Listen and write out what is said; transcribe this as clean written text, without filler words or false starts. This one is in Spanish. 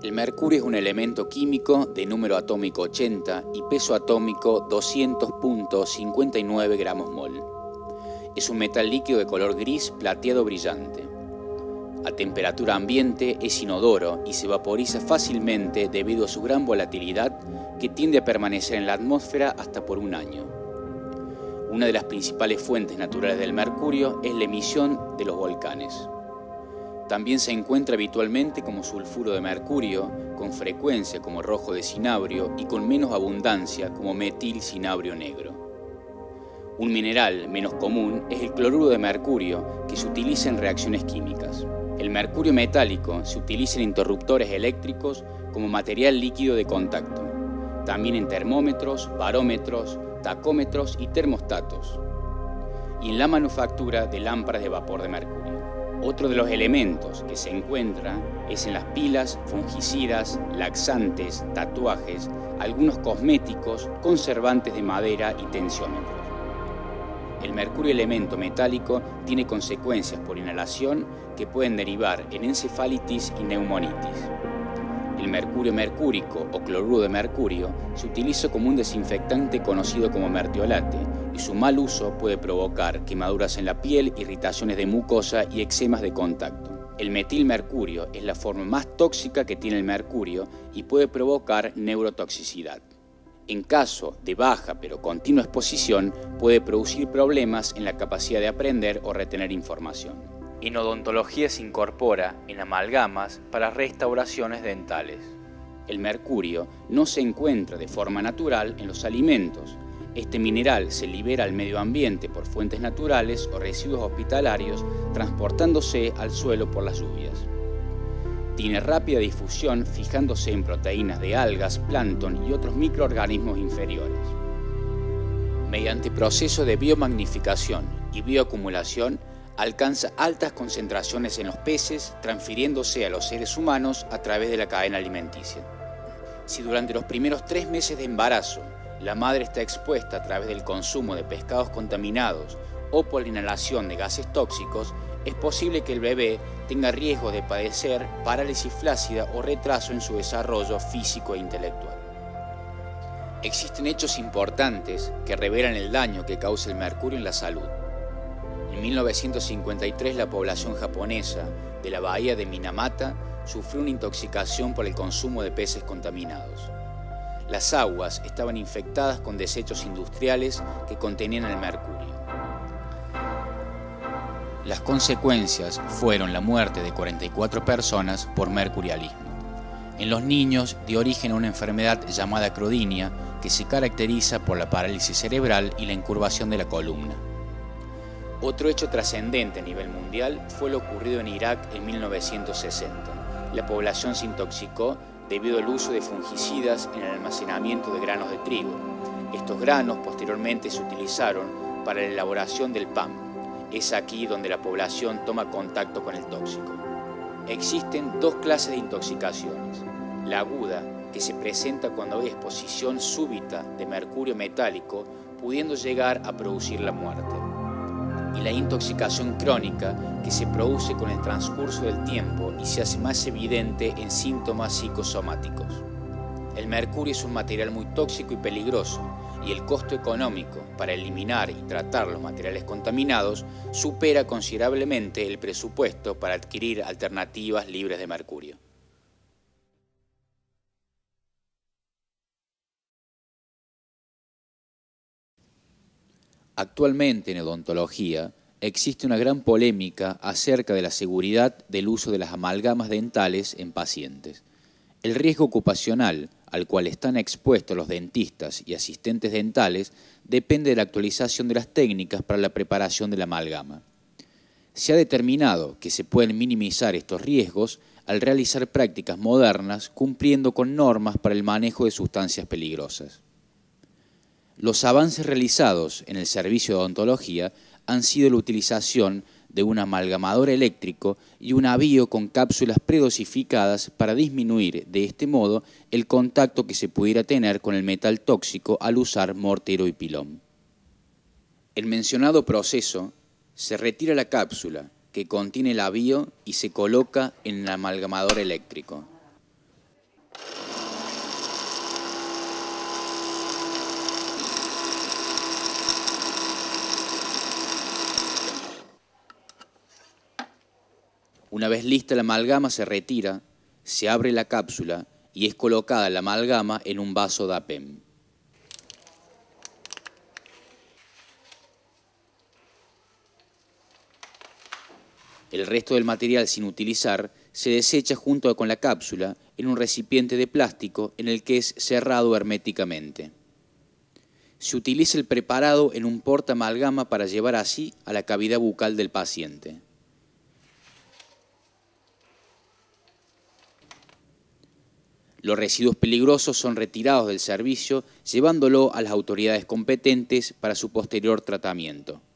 El mercurio es un elemento químico de número atómico 80 y peso atómico 200.59 gramos mol. Es un metal líquido de color gris plateado brillante. A temperatura ambiente es inodoro y se vaporiza fácilmente debido a su gran volatilidad que tiende a permanecer en la atmósfera hasta por un año. Una de las principales fuentes naturales del mercurio es la emisión de los volcanes. También se encuentra habitualmente como sulfuro de mercurio, con frecuencia como rojo de cinabrio y con menos abundancia como metil cinabrio negro. Un mineral menos común es el cloruro de mercurio, que se utiliza en reacciones químicas. El mercurio metálico se utiliza en interruptores eléctricos como material líquido de contacto, también en termómetros, barómetros, tacómetros y termostatos, y en la manufactura de lámparas de vapor de mercurio. Otro de los elementos que se encuentra es en las pilas, fungicidas, laxantes, tatuajes, algunos cosméticos, conservantes de madera y tensiómetros. El mercurio elemento metálico tiene consecuencias por inhalación que pueden derivar en encefalitis y neumonitis. El mercurio mercúrico o cloruro de mercurio se utiliza como un desinfectante conocido como mertiolate y su mal uso puede provocar quemaduras en la piel, irritaciones de mucosa y eczemas de contacto. El metilmercurio es la forma más tóxica que tiene el mercurio y puede provocar neurotoxicidad. En caso de baja pero continua exposición, puede producir problemas en la capacidad de aprender o retener información. En odontología se incorpora en amalgamas para restauraciones dentales. El mercurio no se encuentra de forma natural en los alimentos. Este mineral se libera al medio ambiente por fuentes naturales o residuos hospitalarios, transportándose al suelo por las lluvias. Tiene rápida difusión fijándose en proteínas de algas, plancton y otros microorganismos inferiores. Mediante proceso de biomagnificación y bioacumulación, alcanza altas concentraciones en los peces, transfiriéndose a los seres humanos a través de la cadena alimenticia. Si durante los primeros 3 meses de embarazo la madre está expuesta a través del consumo de pescados contaminados o por la inhalación de gases tóxicos, es posible que el bebé tenga riesgo de padecer parálisis flácida o retraso en su desarrollo físico e intelectual. Existen hechos importantes que revelan el daño que causa el mercurio en la salud. En 1953 la población japonesa de la bahía de Minamata sufrió una intoxicación por el consumo de peces contaminados. Las aguas estaban infectadas con desechos industriales que contenían el mercurio. Las consecuencias fueron la muerte de 44 personas por mercurialismo. En los niños dio origen a una enfermedad llamada acrodinia que se caracteriza por la parálisis cerebral y la incurvación de la columna. Otro hecho trascendente a nivel mundial fue lo ocurrido en Irak en 1960. La población se intoxicó debido al uso de fungicidas en el almacenamiento de granos de trigo. Estos granos posteriormente se utilizaron para la elaboración del pan. Es aquí donde la población toma contacto con el tóxico. Existen 2 clases de intoxicaciones. La aguda, que se presenta cuando hay exposición súbita de mercurio metálico, pudiendo llegar a producir la muerte. Y la intoxicación crónica, que se produce con el transcurso del tiempo y se hace más evidente en síntomas psicosomáticos. El mercurio es un material muy tóxico y peligroso, y el costo económico para eliminar y tratar los materiales contaminados supera considerablemente el presupuesto para adquirir alternativas libres de mercurio. Actualmente en odontología existe una gran polémica acerca de la seguridad del uso de las amalgamas dentales en pacientes. El riesgo ocupacional al cual están expuestos los dentistas y asistentes dentales depende de la actualización de las técnicas para la preparación de la amalgama. Se ha determinado que se pueden minimizar estos riesgos al realizar prácticas modernas cumpliendo con normas para el manejo de sustancias peligrosas. Los avances realizados en el servicio de odontología han sido la utilización de un amalgamador eléctrico y un avío con cápsulas predosificadas para disminuir de este modo el contacto que se pudiera tener con el metal tóxico al usar mortero y pilón. El mencionado proceso se retira la cápsula que contiene el avío y se coloca en el amalgamador eléctrico. Una vez lista la amalgama se retira, se abre la cápsula y es colocada la amalgama en un vaso DAPEM. El resto del material sin utilizar se desecha junto con la cápsula en un recipiente de plástico en el que es cerrado herméticamente. Se utiliza el preparado en un porta-amalgama para llevar así a la cavidad bucal del paciente. Los residuos peligrosos son retirados del servicio, llevándolo a las autoridades competentes para su posterior tratamiento.